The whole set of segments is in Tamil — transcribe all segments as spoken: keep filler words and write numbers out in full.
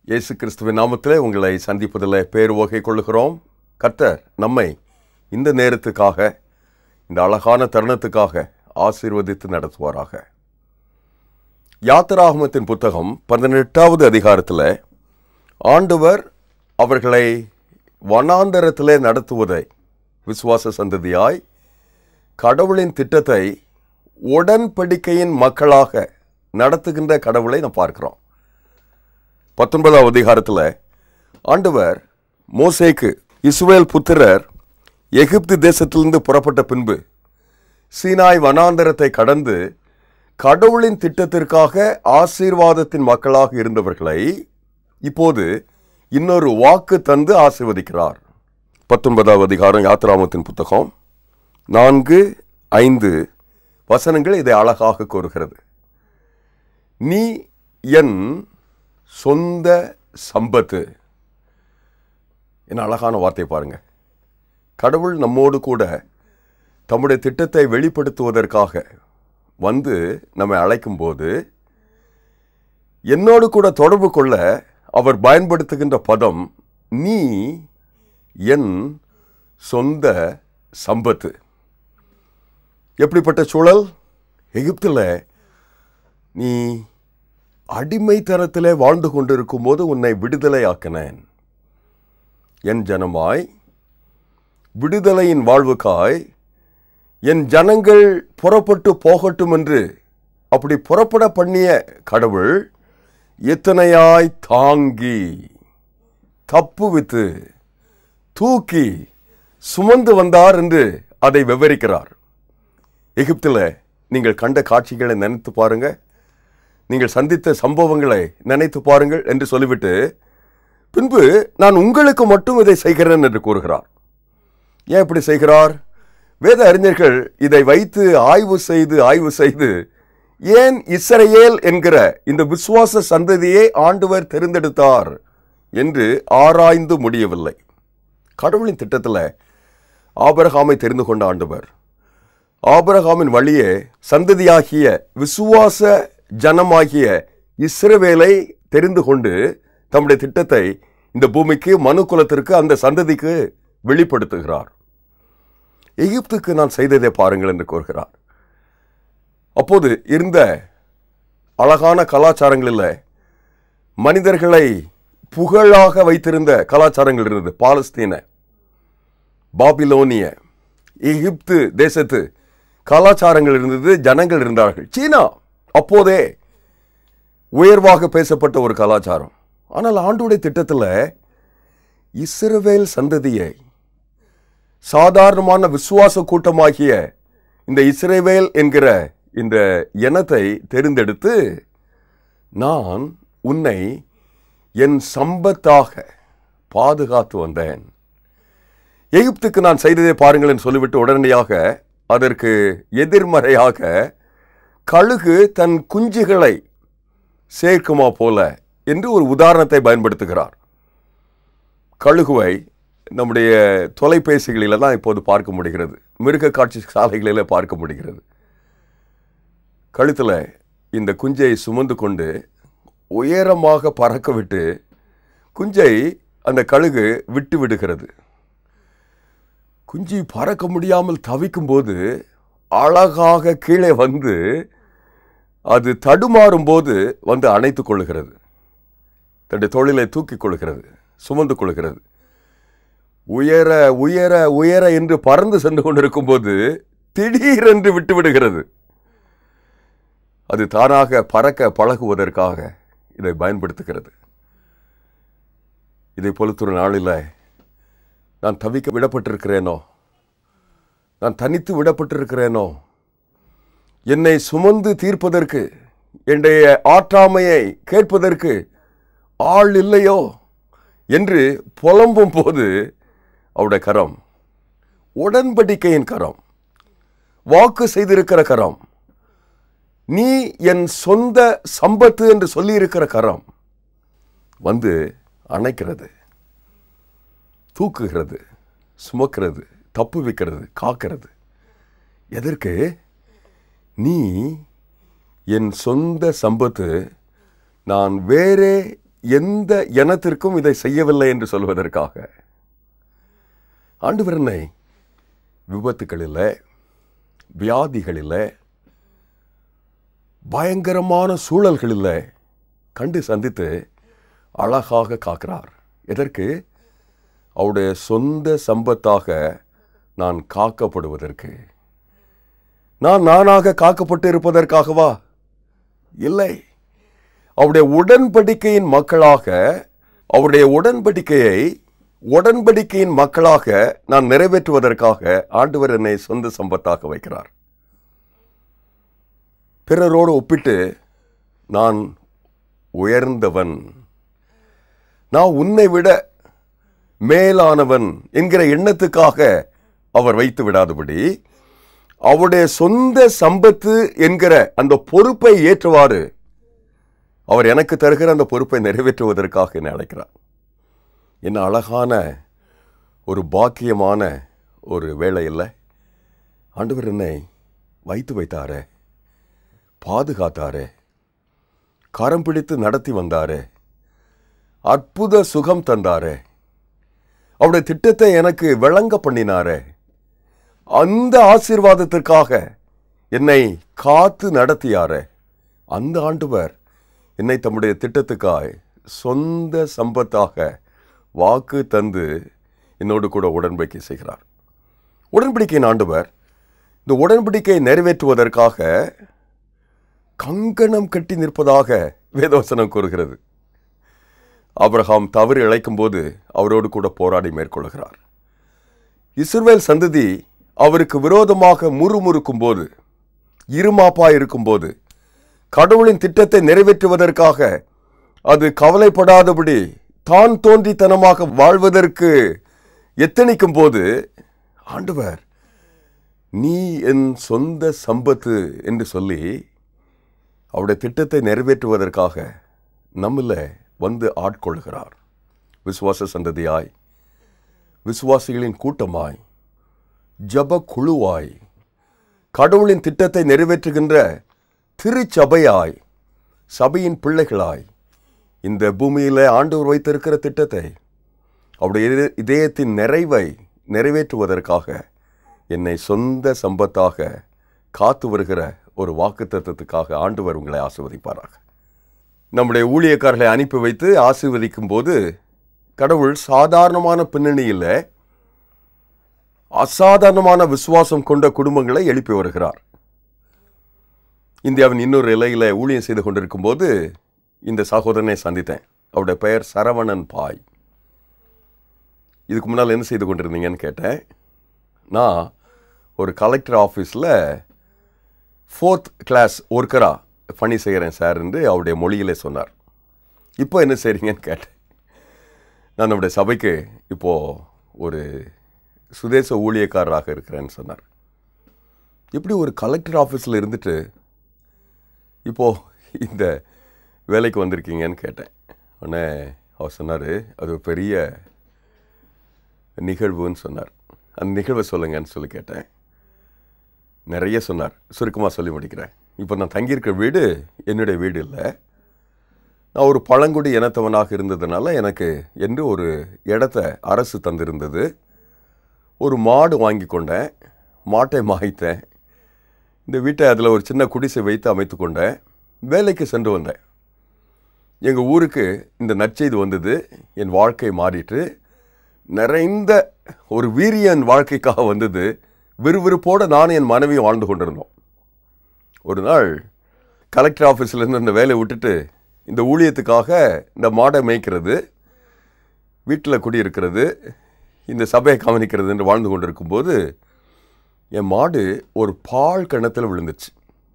இயேசு கிறிஸ்துவின் நாமத்திலே உங்களை சந்திப்பதில் பேர் வகை கொள்ளுகிறோம். கர்த்தர் நம்மை இந்த நேரத்துக்காக, இந்த அழகான தருணத்துக்காக ஆசீர்வதித்து நடத்துவாராக. யாத்திராகமத்தின் புத்தகம் பதினெட்டாவது அதிகாரத்தில் ஆண்டவர் அவர்களை வனாந்தரத்திலே நடத்துவதை விசுவாச சந்ததியாய் கடவுளின் திட்டத்தை உடன்படிக்கையின் மக்களாக நடத்துகின்ற கடவுளை நாம் பார்க்கிறோம். பத்தொன்பதாவது அதிகாரத்தில் ஆண்டவர் மோசேக்கு இஸ்ரவேல் புத்திரர் எகிப்து தேசத்திலிருந்து புறப்பட்ட பின்பு சீனாய் வனாந்தரத்தை கடந்து கடவுளின் திட்டத்திற்காக ஆசீர்வாதத்தின் மக்களாக இருந்தவர்களை இப்போது இன்னொரு வாக்கு தந்து ஆசீர்வதிக்கிறார். பத்தொன்பதாவது அதிகாரம் யாத்திராகமத்தின் புத்தகம் நான்கு ஐந்து வசனங்கள் இதை அழகாக கூறுகிறது. நீ என் சொந்த சம்பத்து. என்ன அழகான வார்த்தை பாருங்க. கடவுள் நம்மோடு கூட தம்முடைய திட்டத்தை வெளிப்படுத்துவதற்காக வந்து நம்மை அழைக்கும் போது என்னோடு கூட தொடர்பு கொள்ள அவர் பயன்படுத்துகின்ற பதம் நீ என் சொந்த சம்பத்து. எப்படிப்பட்ட சூழல்? எகிப்தில் நீ அடிமைத்தனத்திலே வாழ்ந்து கொண்டிருக்கும் போது உன்னை விடுதலை ஆக்கினேன். என் ஜனமாய் விடுதலையின் வாழ்வுக்காய் என் ஜனங்கள் புறப்பட்டு போகட்டும் என்று அப்படி புறப்பட பண்ணிய கடவுள் எத்தனையாய் தாங்கி தப்புவித்து தூக்கி சுமந்து வந்தார் என்று அதை விவரிக்கிறார். எகிப்தில் நீங்கள் கண்ட காட்சிகளை நினைத்து பாருங்க, நீங்கள் சந்தித்த சம்பவங்களை நினைத்து பாருங்கள் என்று சொல்லிவிட்டு பின்பு நான் உங்களுக்கு மட்டும் இதை செய்கிறேன் என்று கூறுகிறார். ஏன் இப்படி செய்கிறார்? வேத அறிஞர்கள் இதை வைத்து ஆய்வு செய்து ஆய்வு செய்து ஏன் இஸ்ரவேல் என்கிற இந்த விசுவாச சந்ததியை ஆண்டவர் தெரிந்தெடுத்தார் என்று ஆராய்ந்து முடியவில்லை. கடவுளின் திட்டத்தில் ஆபிரகாமை தெரிந்து கொண்ட ஆண்டவர் ஆபிரகாமின் வழியே சந்ததியாகிய விசுவாச ஜனமாகிய இஸ்ரவேலை தெரிந்து கொண்டு தம்முடைய திட்டத்தை இந்த பூமிக்கு, மனு குலத்திற்கு, அந்த சந்ததிக்கு வெளிப்படுத்துகிறார். எகிப்துக்கு நான் செய்ததை பாருங்கள் என்று கூறுகிறார். அப்போது இருந்த அழகான கலாச்சாரங்களில் மனிதர்களை புகழாக வைத்திருந்த கலாச்சாரங்கள் இருந்தது. பாலஸ்தீன, பாபிலோனிய, எகிப்து தேசத்து கலாச்சாரங்கள் இருந்தது, ஜனங்கள் இருந்தார்கள். சீனா அப்போதே உயர்வாக பேசப்பட்ட ஒரு கலாச்சாரம். ஆனால் ஆண்டவருடைய திட்டத்தில் இஸ்ரவேல் சந்ததியை, சாதாரணமான விசுவாச கூட்டமாகிய இந்த இஸ்ரவேல் என்கிற இந்த இனத்தை தெரிந்தெடுத்து நான் உன்னை என் சம்பத்தாக பாதுகாத்து வந்தேன். எகிப்துக்கு நான் செய்ததை பாருங்கள் என்று சொல்லிவிட்டு உடனடியாக அதற்கு எதிர்மறையாக கழுகு தன் குஞ்சுகளை சேர்க்குமா போல என்று ஒரு உதாரணத்தை பயன்படுத்துகிறார். கழுகுவை நம்முடைய தொலைபேசிகளில் தான் இப்போது பார்க்க முடிகிறது, மிருக காட்சி சாலைகளில் பார்க்க முடிகிறது. கழுத்தில் இந்த குஞ்சை சுமந்து கொண்டு உயரமாக பறக்க விட்டு குஞ்சை அந்த கழுகு விட்டு விடுகிறது. குஞ்சு பறக்க முடியாமல் தவிக்கும் போது அழகாக கீழே வந்து அது தடுமாறும் போது வந்து அணைத்து கொள்ளுகிறது, தன்னுடைய தொழிலை தூக்கி கொள்கிறது, சுமந்து கொள்கிறது. உயர உயர உயர என்று பறந்து சென்று கொண்டிருக்கும் போது திடீரென்று விட்டு விடுகிறது. அது தானாக பறக்க பழகுவதற்காக இதை பயன்படுத்துகிறது. இதை பொறுத்தொரு நாளில் நான் தவிக்க விடப்பட்டிருக்கிறேனோ, நான் தனித்து விடப்பட்டிருக்கிறேனோ, என்னை சுமந்து தீர்ப்பதற்கு, என்னுடைய ஆற்றாமையை கேட்பதற்கு ஆள் இல்லையோ என்று புலம்பும் போது அவருடைய கரம், உடன்படிக்கையின் கரம், வாக்கு செய்திருக்கிற கரம், நீ என் சொந்த சம்பத்து என்று சொல்லியிருக்கிற கரம் வந்து அணைக்கிறது, தூக்குகிறது, சுமக்கிறது, தப்பு வைக்கிறது, காக்கிறது. எதற்கு? நீ என் சொந்த சம்பத்து, நான் வேறே எந்த இனத்திற்கும் இதை செய்யவில்லை என்று சொல்வதற்காக. ஆண்டவர் என்னை விபத்துக்களில், வியாதிகளில், பயங்கரமான சூழல்களில் கண்டு சந்தித்து அழகாக காக்கிறார். எதற்கு? அவருடைய சொந்த சம்பத்தாக நான் காக்கப்படுவதற்கு. நான் நானாக காக்கப்பட்டு இருப்பதற்காகவா? இல்லை. அவருடைய உடன்படிக்கையின் மக்களாக, அவருடைய உடன்படிக்கையை உடன்படிக்கையின் மக்களாக நான் நிறைவேற்றுவதற்காக ஆண்டவர் என்னை சொந்த சம்பத்தாக வைக்கிறார். பிறரோடு ஒப்பிட்டு நான் உயர்ந்தவன், நான் உன்னை விட மேலானவன் என்கிற எண்ணத்துக்காக அவர் வைத்து விடாதபடி, அவருடைய சொந்த சம்பத்து என்கிற அந்த பொறுப்பை ஏற்றுவாறு அவர் எனக்கு தருகிற அந்த பொறுப்பை நிறைவேற்றுவதற்காக என்னை அழைக்கிறார். என்ன அழகான ஒரு பாக்கியமான ஒரு வேலை இல்லை? ஆண்டவர் என்னை வைத்து வைத்தாரே, பாதுகாத்தாரே, கரம் பிடித்து நடத்தி வந்தாரே, அற்புத சுகம் தந்தாரே, அவருடைய திட்டத்தை எனக்கு விளங்க பண்ணினாரே, அந்த ஆசீர்வாதத்திற்காக என்னை காத்து நடத்தியாரே, அந்த ஆண்டவர் என்னை தம்முடைய திட்டத்துக்காய் சொந்த சம்பத்தாக வாக்கு தந்து என்னோடு கூட உடன்படிக்கை செய்கிறார். உடன்படிக்கையின் ஆண்டவர் இந்த உடன்படிக்கையை நிறைவேற்றுவதற்காக கங்கணம் கட்டி நிற்பதாக வேதவசனம் கூறுகிறது. ஆபிரகாம் தவறு இழைக்கும் போது அவரோடு கூட போராடி மேற்கொள்கிறார். இஸ்ரவேல் சந்ததி அவருக்கு விரோதமாக முறுமுறுக்கும் போது, இருமாப்பா இருக்கும்போது, கடவுளின் திட்டத்தை நிறைவேற்றுவதற்காக அது கவலைப்படாதபடி தான் தோன்றித்தனமாக வாழ்வதற்கு எத்தனிக்கும் போது, ஆண்டவர் நீ என் சொந்த சம்பத்து என்று சொல்லி அவருடைய திட்டத்தை நிறைவேற்றுவதற்காக நம்மில் வந்து ஆட்கொள்கிறார். விசுவாச சந்ததியாய், விசுவாசிகளின் கூட்டமாய், ஜப குழுவாய், கடவுளின் திட்டத்தை நிறைவேற்றுகின்ற திருச்சபையாய், சபையின் பிள்ளைகளாய் இந்த பூமியில் ஆண்டவர் வைத்திருக்கிற திட்டத்தை, அவருடைய இதயத்தின் நிறைவை நிறைவேற்றுவதற்காக என்னை சொந்த சம்பத்தாக காத்து வருகிற ஒரு வாக்குத்தத்தத்துக்காக ஆண்டவர் உங்களை ஆசீர்வதிப்பாராக. நம்முடைய ஊழியக்காரர்களை அனுப்பி வைத்து ஆசீர்வதிக்கும் போது கடவுள் சாதாரணமான பின்னணியில் அசாதாரணமான விசுவாசம் கொண்ட குடும்பங்களை எழுப்பி வருகிறார். இந்தியாவின் இன்னொரு இலையில் ஊழியம் செய்து கொண்டிருக்கும் போது இந்த சகோதரனை சந்தித்தேன். அவருடைய பெயர் சரவணன் பாய். இதுக்கு முன்னால் என்ன செய்து கொண்டிருந்தீங்கன்னு கேட்டேன். நான் ஒரு கலெக்டர் ஆஃபீஸில் ஃபோர்த் கிளாஸ் ஒர்க்கராக பணி செய்கிறேன் சார் என்று அவருடைய மொழியிலே சொன்னார். இப்போ என்ன செய்கிறீங்கன்னு கேட்டேன். நான் நம்முடைய சபைக்கு இப்போது ஒரு சுதேச ஊழியக்காரராக இருக்கிறேன்னு சொன்னார். இப்படி ஒரு கலெக்டர் ஆஃபீஸில் இருந்துட்டு இப்போது இந்த வேலைக்கு வந்திருக்கீங்கன்னு கேட்டேன். உடனே அவர் சொன்னார், அது ஒரு பெரிய நிகழ்வுன்னு சொன்னார். அந்த நிகழ்வை சொல்லுங்கன்னு சொல்லி கேட்டேன். நிறைய சொன்னார். சுருக்கமாக சொல்லி முடிக்கிறேன். இப்போ நான் தங்கியிருக்கிற வீடு என்னுடைய வீடு இல்லை. நான் ஒரு பழங்குடி இனத்தவனாக இருந்ததுனால எனக்கு என்று ஒரு இடத்த அரசு தந்திருந்தது. ஒரு மாடு வாங்கி கொண்டேன், மாட்டை மாய்த்தேன், இந்த வீட்டை அதில் ஒரு சின்ன குடிசை வைத்து அமைத்து கொண்டேன். வேலைக்கு சென்று வந்தேன். எங்கள் ஊருக்கு இந்த நற்செய்தி வந்தது. என் வாழ்க்கை மாறிட்டு நிறைந்த ஒரு வீரியன் வாழ்க்கைக்காக வந்தது. விறுவிறுப்போடு நானும் என் மனைவியும் வாழ்ந்து கொண்டிருந்தோம். ஒரு நாள் கலெக்டர் ஆஃபீஸ்லேருந்து இந்த வேலையை விட்டுட்டு இந்த ஊழியத்துக்காக இந்த மாடை மேய்க்கிறது, வீட்டில் குடியிருக்கிறது, இந்த சபையை கவனிக்கிறது என்று வாழ்ந்து கொண்டிருக்கும்போது என் மாடு ஒரு பால் கிணத்துல விழுந்துச்சு.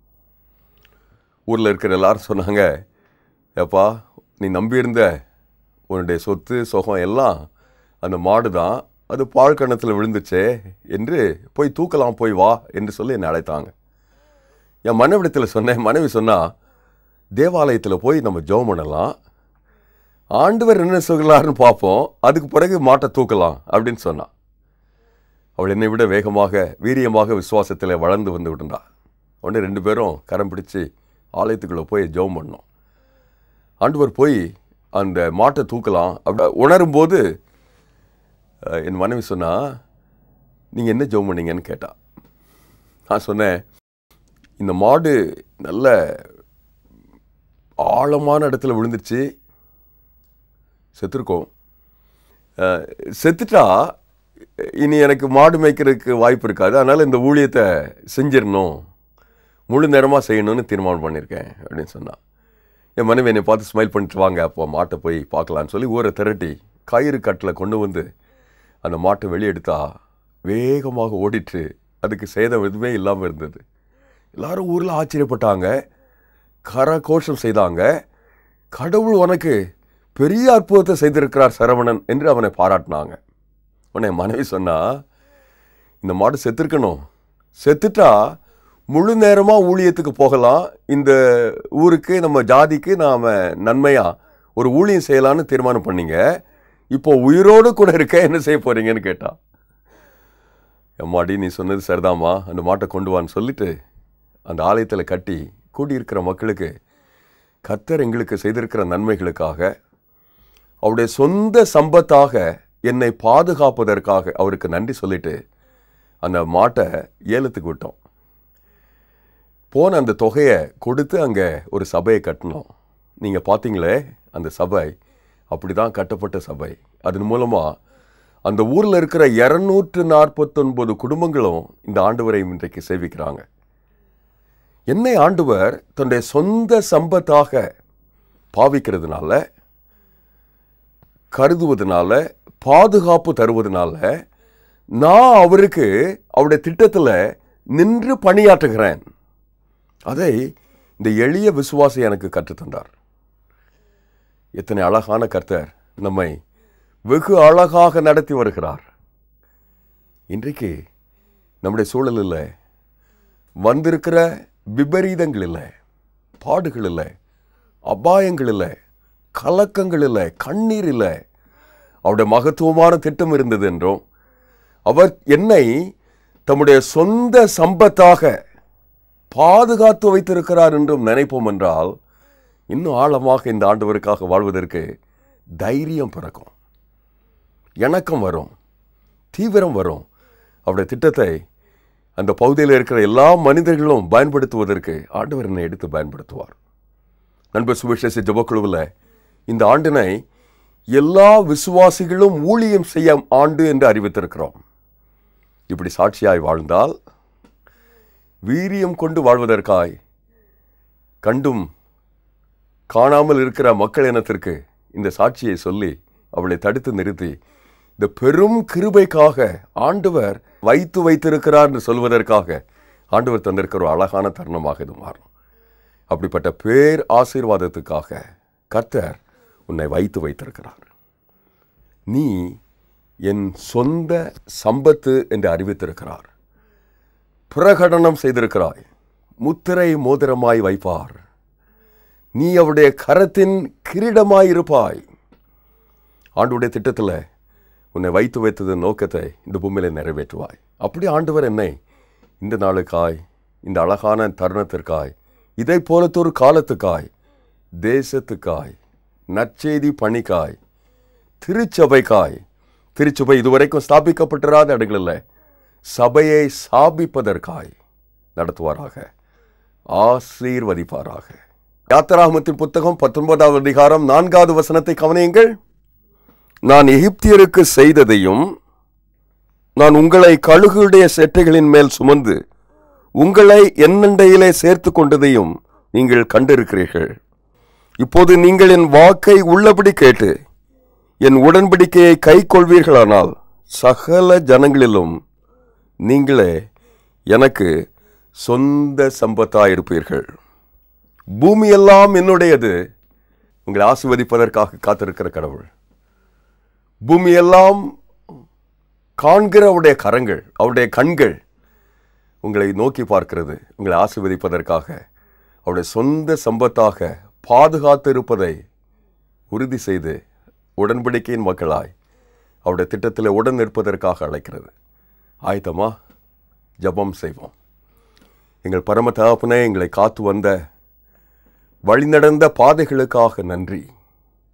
ஊரில் இருக்கிற எல்லாரும் சொன்னாங்க, ஏப்பா நீ நம்பியிருந்த உன்னுடைய சொத்து சுகம் எல்லாம் அந்த மாடு தான், அது பால் கிணத்துல விழுந்துச்சே என்று போய் தூக்கலாம், போய் வா என்று சொல்லி என்னை அழைத்தாங்க. என் மனைவிடத்தில் சொன்னேன். மனைவி சொன்னால், தேவாலயத்தில் போய் நம்ம ஜெபம் பண்ணலாம், ஆண்டவர் என்ன சொல்கிறாருன்னு பார்ப்போம், அதுக்கு பிறகு மாட்டை தூக்கலாம் அப்படின்னு சொன்னான். அவள் என்னை விட வேகமாக வீரியமாக விசுவாசத்தில் வளர்ந்து வந்து விட்டுண்டா. உடனே ரெண்டு பேரும் கரம் பிடிச்சி ஆலயத்துக்குள்ளே போய் ஜெபம் பண்ணோம். ஆண்டவர் போய் அந்த மாட்டை தூக்கலாம் அப்படி உணரும்போது என் மனைவி சொன்னா, நீங்கள் என்ன ஜெபம் பண்ணீங்கன்னு கேட்டா. நான் சொன்னேன், இந்த மாடு நல்ல ஆழமான இடத்துல விழுந்துருச்சு, செத்துருக்கோம். செத்துட்டா இனி எனக்கு மாடு மேய்க்கிறதுக்கு வாய்ப்பு இருக்காது, அதனால் இந்த ஊழியத்தை செஞ்சிடணும், முழு நேரமாக செய்யணும்னு தீர்மானம் பண்ணியிருக்கேன் அப்படின்னு சொன்னான். என் மனைவி என்னை பார்த்து ஸ்மைல் பண்ணிட்டு வாங்க அப்போ மாட்டை போய் பார்க்கலான்னு சொல்லி ஊரை திரட்டி கயிறு கட்டில் கொண்டு வந்து அந்த மாட்டை வெளியெடுத்தா வேகமாக ஓடிட்டு அதுக்கு சேதம் எதுவுமே இல்லாமல் இருந்தது. எல்லாரும் ஊரில் ஆச்சரியப்பட்டாங்க, கரகோஷம் செய்தாங்க. கடவுள் உனக்கு பெரிய அற்புதத்தை செய்திருக்கிறார் சரவணன் என்று அவனை பாராட்டினாங்க. உடனே மனைவி சொன்னா, இந்த மாடு செத்துருக்கணும், செத்துட்டா முழு நேரமாக ஊழியத்துக்கு போகலாம், இந்த ஊருக்கு நம்ம ஜாதிக்கு நாம் நன்மையாக ஒரு ஊழியம் செய்யலான்னு தீர்மானம் பண்ணிங்க, இப்போ உயிரோடு கூட இருக்க என்ன செய்ய போகிறீங்கன்னு கேட்டா. எம்மாடி நீ சொன்னது சரிதாம்மா, அந்த மாட்டை கொண்டு வான்னு சொல்லிட்டு அந்த ஆலயத்தில் கட்டி கூடியிருக்கிற மக்களுக்கு கர்த்தர் எங்களுக்கு செய்திருக்கிற நன்மைகளுக்காக, அவருடைய சொந்த சம்பத்தாக என்னை பாதுகாப்பதற்காக அவருக்கு நன்றி சொல்லிட்டு அந்த மாட்டை ஏலத்துக்கு விட்டோம். போன அந்த தொகையை கொடுத்து அங்கே ஒரு சபையை கட்டினோம். நீங்கள் பார்த்தீங்களே அந்த சபை அப்படி தான் கட்டப்பட்ட சபை. அதன் மூலமாக அந்த ஊரில் இருக்கிற இரநூற்று நாற்பத்தொன்பது குடும்பங்களும் இந்த ஆண்டவரை இன்றைக்கு சேவிக்கிறாங்க. என்னை ஆண்டவர் தன்னுடைய சொந்த சம்பத்தாக பாவிக்கிறதுனால, கருதுவதனால, பாதுகாப்பு தருவதனால நான் அவருக்கு அவருடைய திட்டத்தில் நின்று பணியாற்றுகிறேன். அதை இந்த எளிய விசுவாசி எனக்கு கற்றுத்தந்தார். எத்தனை அழகான கர்த்தர் நம்மை வெகு அழகாக நடத்தி வருகிறார். இன்றைக்கு நம்முடைய சூழலில் வந்திருக்கிற விபரீதங்கள் இல்லை, பாடுகள் இல்லை, அபாயங்கள் இல்லை, கலக்கங்கள் இல்லை, கண்ணீர் இல்லை. அவருடைய மகத்துவமான திட்டம் இருந்தது என்றும், அவர் என்னை தம்முடைய சொந்த சம்பத்தாக பாதுகாத்து வைத்திருக்கிறார் என்றும் நினைப்போம் என்றால், இன்னும் ஆழமாக இந்த ஆண்டவருக்காக வாழ்வதற்கு தைரியம் பிறக்கும், இணக்கம் வரும், தீவிரம் வரும். அவருடைய திட்டத்தை அந்த பகுதியில் இருக்கிற எல்லா மனிதர்களும் பயன்படுத்துவதற்கு ஆண்டவர் என்னை எடுத்து பயன்படுத்துவார். நண்பர் சுவிசேஷ ஜெபக்குழுவில் இந்த ஆண்டினை எல்லா விசுவாசிகளும் ஊழியம் செய்ய ஆண்டு என்று அறிவித்திருக்கிறோம். இப்படி சாட்சியாய் வாழ்ந்தால், வீரியம் கொண்டு வாழ்வதற்காய் கண்டும் காணாமல் இருக்கிற மக்கள் இனத்திற்கு இந்த சாட்சியை சொல்லி அவளை தடுத்து நிறுத்தி இந்த பெரும் கிருபைக்காக ஆண்டவர் வைத்து வைத்திருக்கிறார் என்று சொல்வதற்காக ஆண்டவர் தந்திருக்கிற ஒரு அழகான தருணமாக இது மாறும். அப்படிப்பட்ட பேர் ஆசீர்வாதத்துக்காக கர்த்தர் உன்னை வைத்து வைத்திருக்கிறார். நீ என் சொந்த சம்பத்து என்று அறிவித்திருக்கிறார். பிரகடனம் செய்திருக்கிறாய். முத்திரை மோதிரமாய் வைப்பார். நீ அவருடைய கரத்தின் கிரீடமாய் இருப்பாய். ஆண்டவருடைய திட்டத்தில் உன்னை வைத்து வைத்தது நோக்கத்தை இந்த பூமியில நிறைவேற்றுவாய். அப்படி ஆண்டவர் என்னை இந்த நாளுக்காய், இந்த அழகான தருணத்திற்காய், இதை போலத்தொரு காலத்துக்காய், தேசத்துக்காய், நற்செய்தி பணிக்காய், திருச்சபைக்காய், திருச்சபை இதுவரைக்கும் ஸ்தாபிக்கப்பட்டிராத இடங்களில் சபையை ஸ்தாபிப்பதற்காய் நடத்துவாராக, ஆசீர்வதிப்பாராக. யாத்திராகமத்தின் புத்தகம் பத்தொன்பதாவது அதிகாரம் நான்காவது வசனத்தை கவனியுங்கள். நான் எகிப்தியருக்கு செய்ததையும், நான் உங்களை கழுகுடைய செட்டைகளின் மேல் சுமந்து உங்களை என்னண்டையிலே சேர்த்து கொண்டதையும் நீங்கள் கண்டிருக்கிறீர்கள். இப்போது நீங்கள் என் வாக்கை உள்ளபடி கேட்டு என் உடன்படிக்கையை கை கொள்வீர்களானால் சகல ஜனங்களிலும் நீங்களே எனக்கு சொந்த சம்பத்தாயிருப்பீர்கள். பூமியெல்லாம் என்னுடையது. உங்களை ஆசீர்வதிப்பதற்காக காத்திருக்கிற கடவுள். பூமியெல்லாம் காண்கிற அவருடைய கரங்கள், அவருடைய கண்கள் உங்களை நோக்கி பார்க்கிறது. உங்களை ஆசீர்வதிப்பதற்காக, அவருடைய சொந்த சம்பத்தாக பாதுகாத்து இருப்பதை உறுதி செய்து உடன்படிக்கையின் மக்களாய் அவருடைய திட்டத்தில் உடன் நிற்பதற்காக அழைக்கிறது. ஆயத்தமா? ஜபம் செய்வோம். எங்கள் பரம தகப்பனே, எங்களை காத்து வந்த வழிநடந்த பாதைகளுக்காக நன்றி.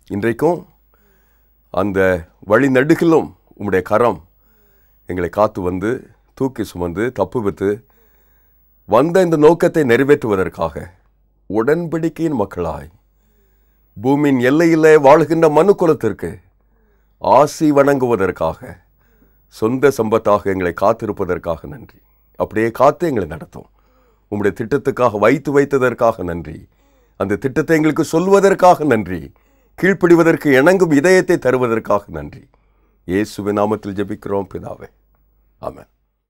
இன்றைக்கும் அந்த வழி நடுகிலும் உம்முடைய கரம் எங்களை காத்து வந்து தூக்கி சுமந்து தப்பு வைத்து வந்த இந்த நோக்கத்தை நிறைவேற்றுவதற்காக உடன்படிக்கையின் மக்களாய் பூமியின் எல்லையிலே வாழ்கின்ற மனு குலத்திற்கு ஆசி வணங்குவதற்காக சொந்த சம்பத்தாக எங்களை காத்திருப்பதற்காக நன்றி. அப்படியே காத்து எங்களை நடத்தும். உம்முடைய திட்டத்துக்காக வைத்து வைத்ததற்காக நன்றி. அந்த திட்டத்தை எங்களுக்கு சொல்வதற்காக நன்றி. கீழ்ப்படிவதற்கு இணங்கும் இதயத்தை தருவதற்காக நன்றி. இயேசுவின் நாமத்தில் ஜெபிக்கிறோம் பிதாவே. ஆமென்.